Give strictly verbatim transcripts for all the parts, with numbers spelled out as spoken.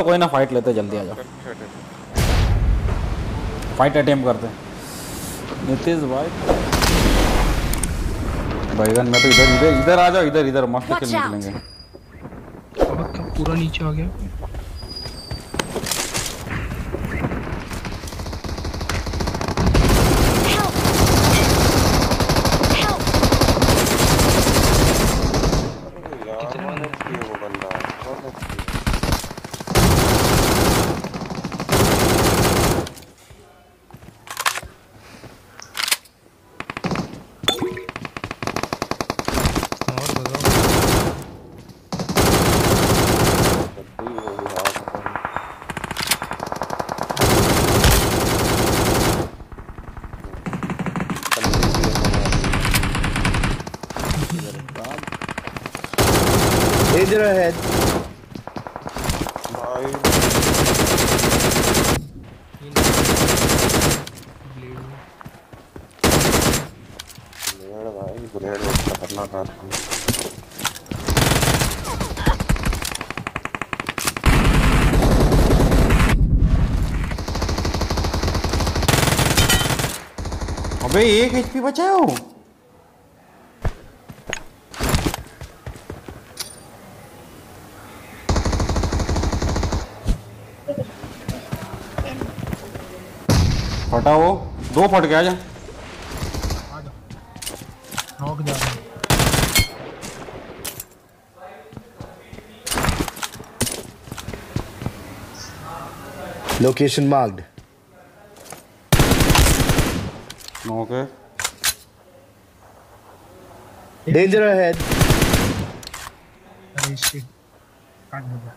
तो कोई ना फाइट लेते, जल्दी आ जाओ, फाइट अटेम्प्ट करते हैं। नीतीश भाई भाईगन मैं तो इधर इधर इधर आ जाओ, इधर इधर मस्त किल निकलेंगे। अब क्या पूरा नीचे आ गया? Danger ahead. भाई ब्लेड भाई ब्लेड बहुत खतरनाक आता है। अबे एक एचपी बचा है वो। फटा वो, दो फट गया। जा नॉक जा रहा है। Location marked. Okay Danger ahead. अरे शिट, काट दिया।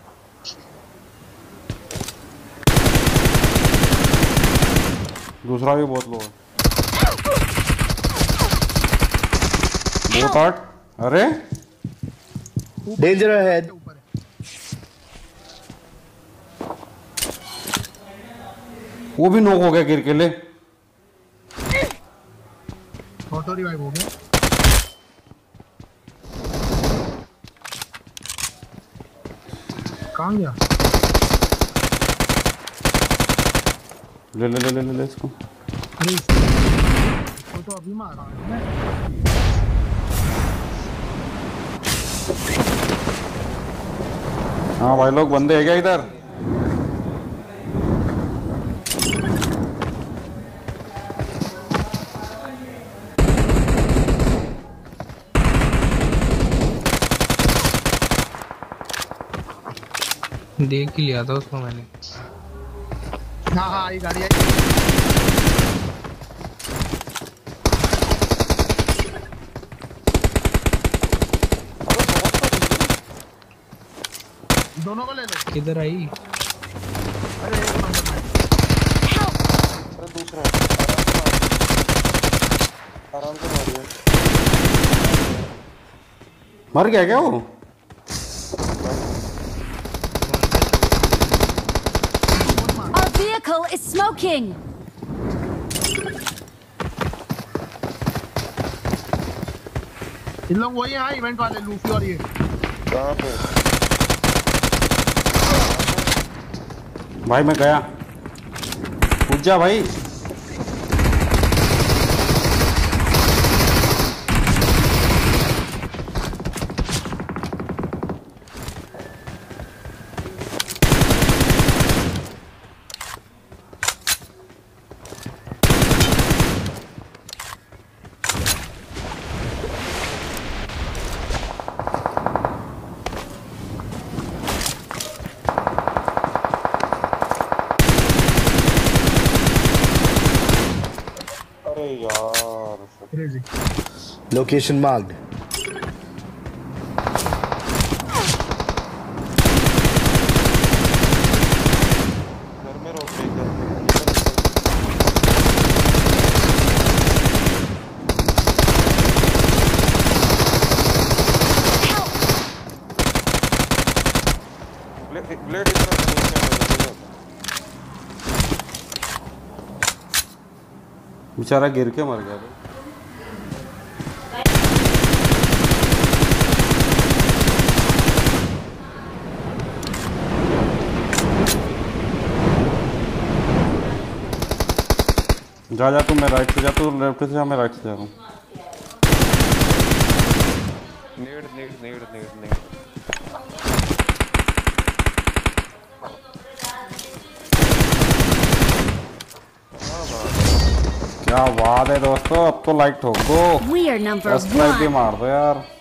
दूसरा भी बहुत लो है। बहुत आठ। अरे Danger ahead. वो भी नॉक हो गया गिर के। ले ऑटो रिवाइव हो गया। कहाँ गया? ले ले ले ले ले इसको। अरे वो तो अभी मारा है। हाँ भाई लोग बंदे है क्या इधर? देख ही लिया था उसको मैंने। हाँ हाँ ये गाड़ी है। दोनों को ले लो। किधर आई? अरे एक नंबर में। अरे दूसरा आराम से मारिए। मर गया क्या वो? Our vehicle is smoking. इन लोग वही हैं इवेंट वाले लूफी और ये। कहाँ पे? भाई मैं गया, कूद जा भाई। Crazy. Location marked. घर में रोक ले घर में। ब्लेड ब्लेड बेचारा गिर के मर गया। जा जा तू, मैं राइट से जा, तू लेफ्ट से जा, मैं राइट से जा रहा हूँ। नेड नेड नेड नेड नेड क्या बात है दोस्तों, अब तो लाइक ठोक दो, We are number सब्सक्राइब भी one. मार दो यार।